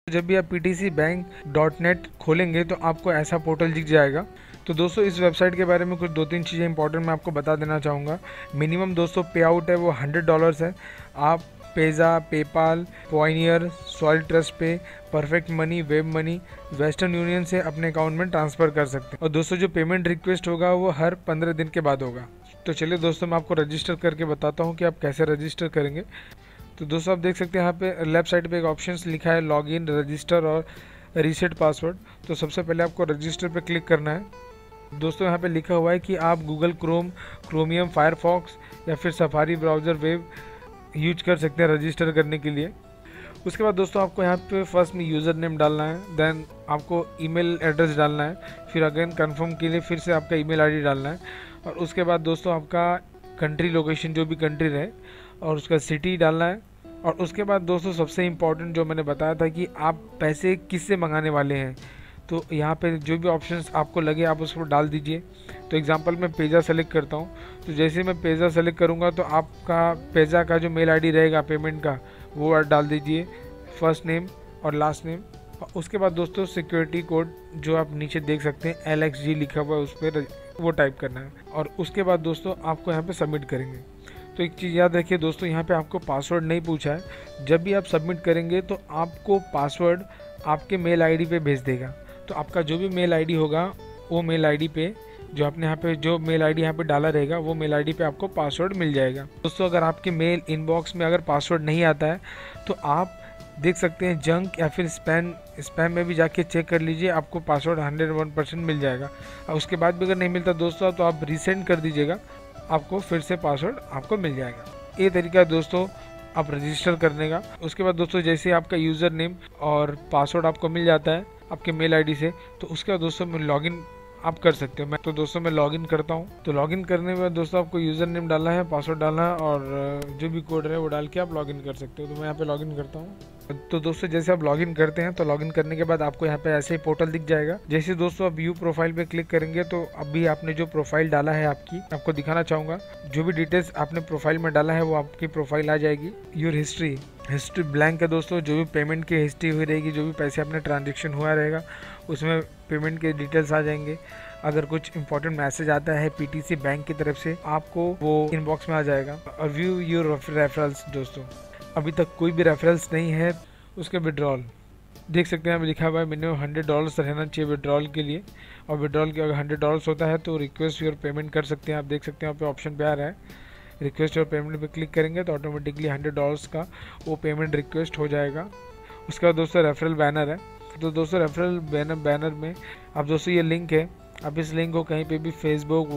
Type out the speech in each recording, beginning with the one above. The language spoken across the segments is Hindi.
जब भी आप ptcbank.net खोलेंगे तो आपको ऐसा पोर्टल दिख जाएगा। तो दोस्तों इस वेबसाइट के बारे में कुछ 2-3 चीज़ें इंपॉर्टेंट मैं आपको बता देना चाहूँगा। मिनिमम दोस्तों पे आउट है वो $100 है। आप Payza, PayPal, Payoneer, Solid Trust Pay, Perfect Money, Web Money, Western Union से अपने अकाउंट में ट्रांसफ़र कर सकते हैं। और दोस्तों जो पेमेंट रिक्वेस्ट होगा वो हर 15 दिन के बाद होगा। तो चलिए दोस्तों मैं आपको रजिस्टर करके बताता हूँ कि आप कैसे रजिस्टर करेंगे। तो दोस्तों आप देख सकते हैं यहाँ पे लेफ्ट साइड पे एक ऑप्शंस लिखा है लॉगिन, रजिस्टर और रीसेट पासवर्ड। तो सबसे पहले आपको रजिस्टर पे क्लिक करना है। दोस्तों यहाँ पे लिखा हुआ है कि आप गूगल क्रोम, क्रोमियम, फायरफॉक्स या फिर सफारी ब्राउज़र वेब यूज कर सकते हैं रजिस्टर करने के लिए। उसके बाद दोस्तों आपको यहाँ पे फर्स्ट में यूज़र नेम डालना है, देन आपको ईमेल एड्रेस डालना है, फिर अगेन कंफर्म के लिए फिर से आपका ईमेल आईडी डालना है, और उसके बाद दोस्तों आपका कंट्री लोकेशन जो भी कंट्री रहे और उसका सिटी डालना है। और उसके बाद दोस्तों सबसे इम्पॉर्टेंट जो मैंने बताया था कि आप पैसे किससे मंगाने वाले हैं, तो यहाँ पे जो भी ऑप्शंस आपको लगे आप उसको डाल दीजिए। तो एग्जांपल मैं पेज़ा सेलेक्ट करता हूँ, तो जैसे मैं पेज़ा सेलेक्ट करूँगा तो आपका पेज़ा का जो मेल आईडी रहेगा पेमेंट का वो डाल दीजिए, फर्स्ट नेम और लास्ट नेम। और उसके बाद दोस्तों सिक्योरिटी कोड जो आप नीचे देख सकते हैं LXG लिखा हुआ है उस पर वो टाइप करना है, और उसके बाद दोस्तों आपको यहाँ पे सबमिट करेंगे। तो एक चीज़ याद रखिए दोस्तों, यहाँ पे आपको पासवर्ड नहीं पूछा है। जब भी आप सबमिट करेंगे तो आपको पासवर्ड आपके मेल आईडी पे भेज देगा। तो आपका जो भी मेल आईडी होगा वो मेल आईडी पे जो आपने यहाँ पे जो मेल आईडी यहाँ पे डाला रहेगा वो मेल आईडी पे आपको पासवर्ड मिल जाएगा। दोस्तों अगर आपके मेल इनबॉक्स में अगर पासवर्ड नहीं आता है तो आप देख सकते हैं जंक या फिर स्पैम में भी जाके चेक कर लीजिए, आपको पासवर्ड 101% मिल जाएगा। और उसके बाद भी अगर नहीं मिलता दोस्तों तो आप रीसेंड कर दीजिएगा, आपको फिर से पासवर्ड आपको मिल जाएगा। ये तरीका है दोस्तों आप रजिस्टर करने का। उसके बाद दोस्तों जैसे आपका यूज़र नेम और पासवर्ड आपको मिल जाता है आपके मेल आईडी से, तो उसके बाद दोस्तों में लॉगिन आप कर सकते हो। मैं तो दोस्तों मैं लॉगिन करता हूँ। तो लॉगिन करने में दोस्तों आपको यूज़र नेम डालना है, पासवर्ड डालना है और जो भी कोड है वो डाल के आप लॉगिन कर सकते हो। तो मैं यहाँ पे लॉगिन करता हूँ। तो दोस्तों जैसे आप लॉगिन करते हैं तो लॉगिन करने के बाद आपको यहाँ पे ऐसे ही पोर्टल दिख जाएगा। जैसे दोस्तों आप व्यू प्रोफाइल पे क्लिक करेंगे तो अभी आपने जो प्रोफाइल डाला है आपको दिखाना चाहूँगा। जो भी डिटेल्स आपने प्रोफाइल में डाला है वो आपकी प्रोफाइल आ जाएगी। योर हिस्ट्री ब्लैंक है दोस्तों, जो भी पेमेंट की हिस्ट्री हुई रहेगी, जो भी पैसे आपने ट्रांजेक्शन हुआ रहेगा उसमें पेमेंट के डिटेल्स आ जाएंगे। अगर कुछ इंपॉर्टेंट मैसेज आता है PTC बैंक की तरफ से आपको वो इनबॉक्स में आ जाएगा। और व्यू योर रेफरल्स दोस्तों, अभी तक कोई भी रेफरल्स नहीं है। उसके विड्रॉल देख सकते हैं, अभी लिखा हुआ है मिनिमम $100 रहना चाहिए विड्रॉल के लिए, और विड्रॉल के अगर $100 होता है तो रिक्वेस्ट योर पेमेंट कर सकते हैं। आप देख सकते हैं यहाँ पे ऑप्शन पे आ रहा है रिक्वेस्ट योर पेमेंट पे क्लिक करेंगे तो ऑटोमेटिकली $100 का वो पेमेंट रिक्वेस्ट हो जाएगा। उसके बाद दोस्तों रेफरल बैनर है। तो दोस्तों रेफरल बैनर में अब दोस्तों ये लिंक है, आप इस लिंक को कहीं पे भी फेसबुक,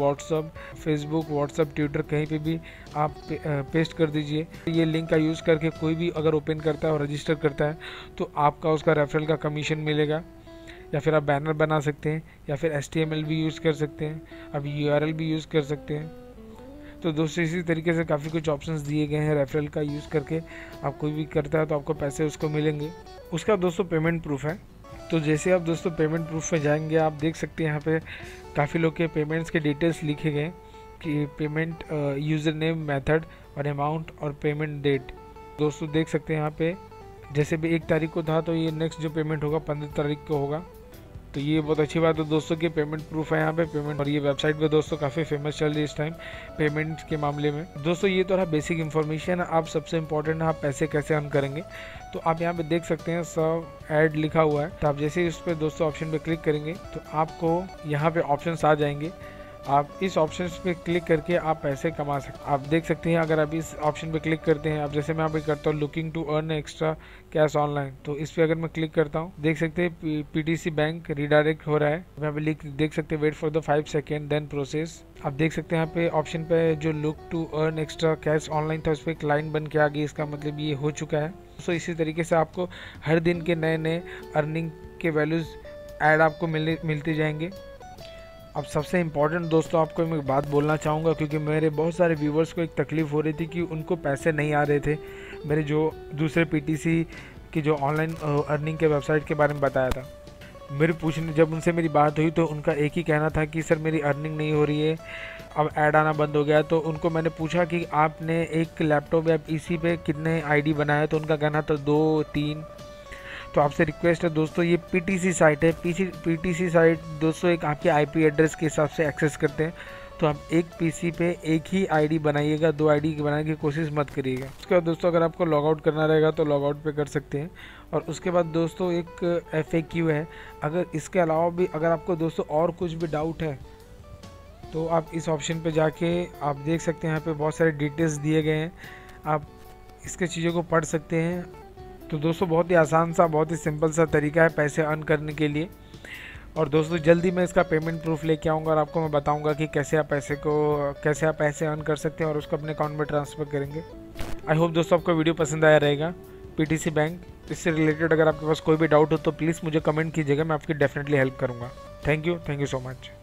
व्हाट्सअप, ट्विटर कहीं पे भी आप पेस्ट कर दीजिए। ये लिंक का यूज़ करके कोई भी अगर ओपन करता है और रजिस्टर करता है तो आपका उसका रेफरल का कमीशन मिलेगा। या फिर आप बैनर बना सकते हैं या फिर HTML भी यूज़ कर सकते हैं, अब URL भी यूज़ कर सकते हैं। तो दोस्तों इसी तरीके से काफ़ी कुछ ऑप्शंस दिए गए हैं रेफरल का यूज़ करके आप कोई भी करता है तो आपको पैसे उसको मिलेंगे। उसका दोस्तों पेमेंट प्रूफ है। तो जैसे आप दोस्तों पेमेंट प्रूफ में जाएंगे आप देख सकते हैं यहाँ पे काफ़ी लोग के पेमेंट्स के डिटेल्स लिखे गए कि पेमेंट यूज़र नेम, मेथड और अमाउंट और पेमेंट डेट। दोस्तों देख सकते हैं यहाँ पे जैसे भी 1 तारीख को था तो ये नेक्स्ट जो पेमेंट होगा 15 तारीख को होगा। तो ये बहुत अच्छी बात है दोस्तों कि पेमेंट प्रूफ है यहाँ पे पेमेंट, और ये वेबसाइट पे दोस्तों काफ़ी फेमस चल रही है इस टाइम पेमेंट के मामले में। दोस्तों ये तो रहा बेसिक इन्फॉर्मेशन। आप सबसे इम्पोर्टेंट है आप पैसे कैसे अर्न करेंगे। तो आप यहाँ पे देख सकते हैं सब ऐड लिखा हुआ है। तो आप जैसे ही उस पर दोस्तों ऑप्शन पे क्लिक करेंगे तो आपको यहाँ पे ऑप्शंस आ जाएंगे। आप इस ऑप्शन पे क्लिक करके आप पैसे कमा सकते हैं। आप देख सकते हैं अगर आप इस ऑप्शन पे क्लिक करते हैं, आप जैसे मैं यहाँ पे करता हूँ looking to earn extra cash online, तो इस पे अगर मैं क्लिक करता हूँ देख सकते हैं PTC बैंक रिडायरेक्ट हो रहा है। यहाँ पे देख सकते हैं wait for the 5 second then process. आप देख सकते हैं यहाँ पे ऑप्शन पे जो look to earn extra cash online था उस पर एक लाइन बन के आ गई, इसका मतलब ये हो चुका है। तो इसी तरीके से आपको हर दिन के नए अर्निंग के वैल्यूज ऐड आपको मिलते जाएंगे। अब सबसे इम्पॉर्टेंट दोस्तों आपको मैं बात बोलना चाहूँगा, क्योंकि मेरे बहुत सारे व्यूवर्स को एक तकलीफ़ हो रही थी कि उनको पैसे नहीं आ रहे थे। मेरे जो दूसरे PTC की जो ऑनलाइन अर्निंग के वेबसाइट के बारे में बताया था, जब उनसे मेरी बात हुई तो उनका एक ही कहना था कि सर मेरी अर्निंग नहीं हो रही है, अब ऐड आना बंद हो गया। तो उनको मैंने पूछा कि आपने एक लैपटॉप या PC पे कितने ID बनाए, तो उनका कहना था 2-3। तो आपसे रिक्वेस्ट है दोस्तों, ये PTC साइट है। PTC साइट दोस्तों एक आपके IP एड्रेस के हिसाब से एक्सेस करते हैं। तो आप एक PC पे एक ही ID बनाइएगा, 2 ID की बनाने की कोशिश मत करिएगा। उसके बाद दोस्तों अगर आपको लॉग आउट करना रहेगा तो लॉग आउट पे कर सकते हैं। और उसके बाद दोस्तों एक FAQ है। अगर इसके अलावा भी अगर आपको दोस्तों और कुछ भी डाउट है तो आप इस ऑप्शन पे जाके आप देख सकते हैं, यहाँ पे बहुत सारे डिटेल्स दिए गए हैं, आप इसके चीज़ों को पढ़ सकते हैं। तो दोस्तों बहुत ही आसान सा, बहुत ही सिंपल सा तरीका है पैसे अर्न करने के लिए। और दोस्तों जल्दी मैं इसका पेमेंट प्रूफ लेके आऊँगा और आपको मैं बताऊँगा कि कैसे आप पैसे अर्न कर सकते हैं और उसको अपने अकाउंट में ट्रांसफ़र करेंगे। आई होप दोस्तों आपको वीडियो पसंद आया रहेगा। PTC बैंक इससे रिलेटेड अगर आपके पास कोई भी डाउट हो तो प्लीज़ मुझे कमेंट कीजिएगा, मैं आपकी डेफिनेटली हेल्प करूँगा। Thank you so much.